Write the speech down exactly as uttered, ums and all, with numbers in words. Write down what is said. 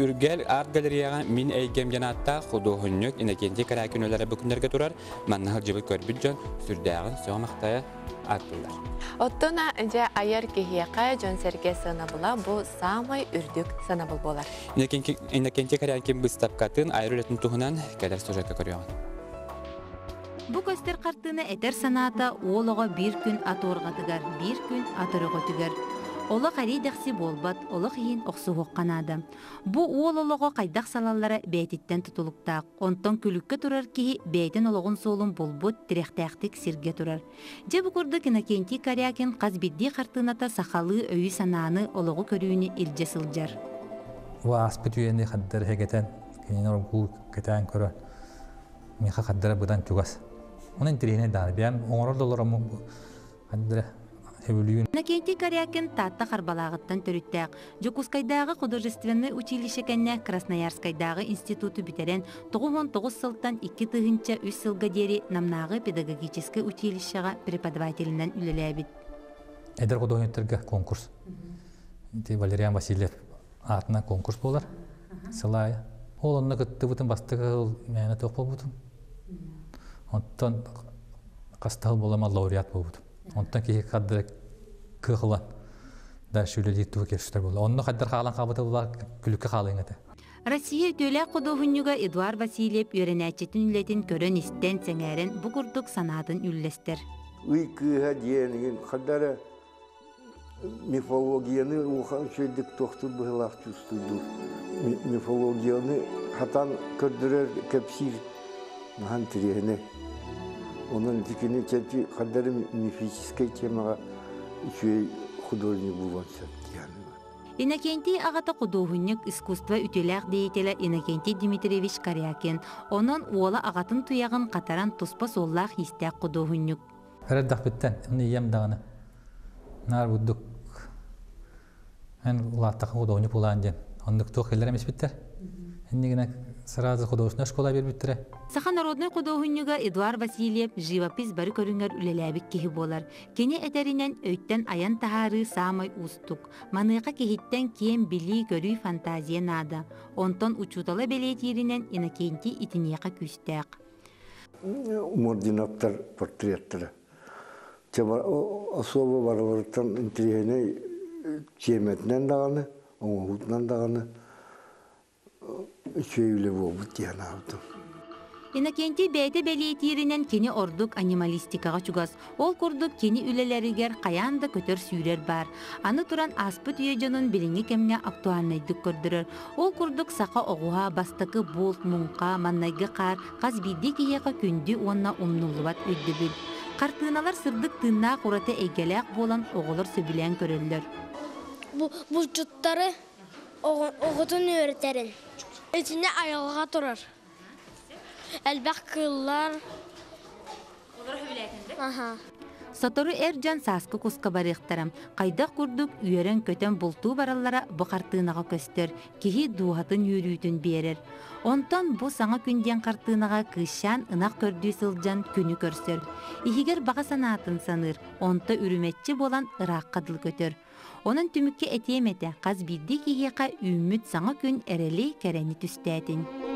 Үргел арт галереяға min әйгем жанатта художник инакенти каракүнөлөрө бүкүнөргө турар. Маннахыл жыбы көрбүт жон сүрдәгын соңмактая аттылар. Оттона же аяр кихияка жон серге сынабыла бу самай үрдүк сынабыл болар. Инакенти инакенти каракүн быстапкатын айрылатын тухунан кадер сюжетке көрөйөн. Бу көстер картыны этер санаата олого бир күн аторгатыгар, бир күн атороготугар. Олық арейдақсы болбат, олық ең оқсы хоққанады. Бу ол олығы қайдақ салалары бәйтіттен тұтылықтақ. Онтан күлікке тұрар кейі бәйтін олығын солын болбут тіректәқтік сирге тұрар. Же бұқырды Иннокентий Карякин қазбедді қартыната сақалы өйі сананы олығы көрүүні илже сылжар. Ва аспыт үйенде қаддар хегетен, кенен оргу кетен көрі. Меха қаддара бұдан чугас. Оның тірейіне даны бәм, оңырыр доларымы қаддара. Иннокентий Карякин татта харбалагыттан төрүттәк. Жокускайдагы художественный училище кенне Красноярскайдагы институту битерен тогуз тогуз сылтан икки тыгынча үч сылга дери намнагы педагогический училищега преподавателинен үлеләбит. Эдер художниктерге конкурс. Ити Валериан Васильев атына конкурс болар. Сылай. Ол онна кытты бутун бастыгы мәне топол бутун. Оттан кастал болама лауреат болбутун. Онтан кейі қадыр күйқылан да шүлелі туы кешістер болды. Онны қадыр қалан қабыты бұлар күлікке қалың әді. Россия төлі құдығынюға Эдуард Васильев өренәчетін үлетін көрін істен сәңәрін бұқырдық санатын үллестер. Уй күйға дейінген қадары мифологияны оған сөйдік тоқтыр бұғылақ чувствуйды. Мифологияны хатан көрдірер кәпсир маған тірегіне. Onun dikini çelti kaderi mifической темаға үшөй художник болғанша yani. Иннокентий ағата құдығынюк искусство үтеләқ дейтелі Иннокентий Дмитриевич Карякин. Onun ола ағатын тұяғын қатаран тұспа соллақ истәк құдығынюк. Әрәддақ біттен, ұны ем дағыны. Нар бұддық. Ән ұлаттақы құдығынюк болған ден. Ондық тоқ елдер емес біттер. Әннегіне сразу художественная школа бербиттіре. Саха народный художнигы Эдуард Васильев живопись бары көрүңөр үлеләбик кеһи болар. Кене этеринен өйттен аян тахары самай устук. Маныйга кехиттен кием били көрүй фантазия нада. Онтон учутала белетиринен Иннокентий итинияка күстәк. Мординаттар портреттері. Особо барылыртан интригене чеметнен дағаны, оңғутнан дағаны Üçüyle bu diyen aldım. Иннокентий бәйті бәлетиринен кені ордук анималистикаға чугас. Ол курдук кені үлелерігер қаянда көтөр сүйрер бар. Аны туран аспыт үйежінің біліңі кемге актуальнайдық көрдірір. Ол курдук сақа оғуға бастықы болт, мұңқа, маннайғы қар, қаз бидді кейеға күнді онна умнулуат өйді біл. Қартыналар сырдық тынна құраты әйгеләк болан оғылар сөбілен көрілдір. Бұл жұттары оғытын өретерін. Içinde ayağıға тұрар. Әлбәқ кыллар. Олар өбіләтінді? Аха. Сатору әржан сасқы құсқа барықтарам. Қайдақ күрдік үйерен көтен бұлту баралара бұқартынаға көстер. Кехи дуғатын үйрүйтін берер. Онтан бұ саңа күнден қартынаға кышан ынақ көрді сылжан күні көрсер. Ихигер баға санатын саныр. Онта үріметчі болан ырақ қадыл көтер. Onun tümükке etiyemete, қаз бидді кейеқа үміт саңа күн әрелей кәрәні түстәтін.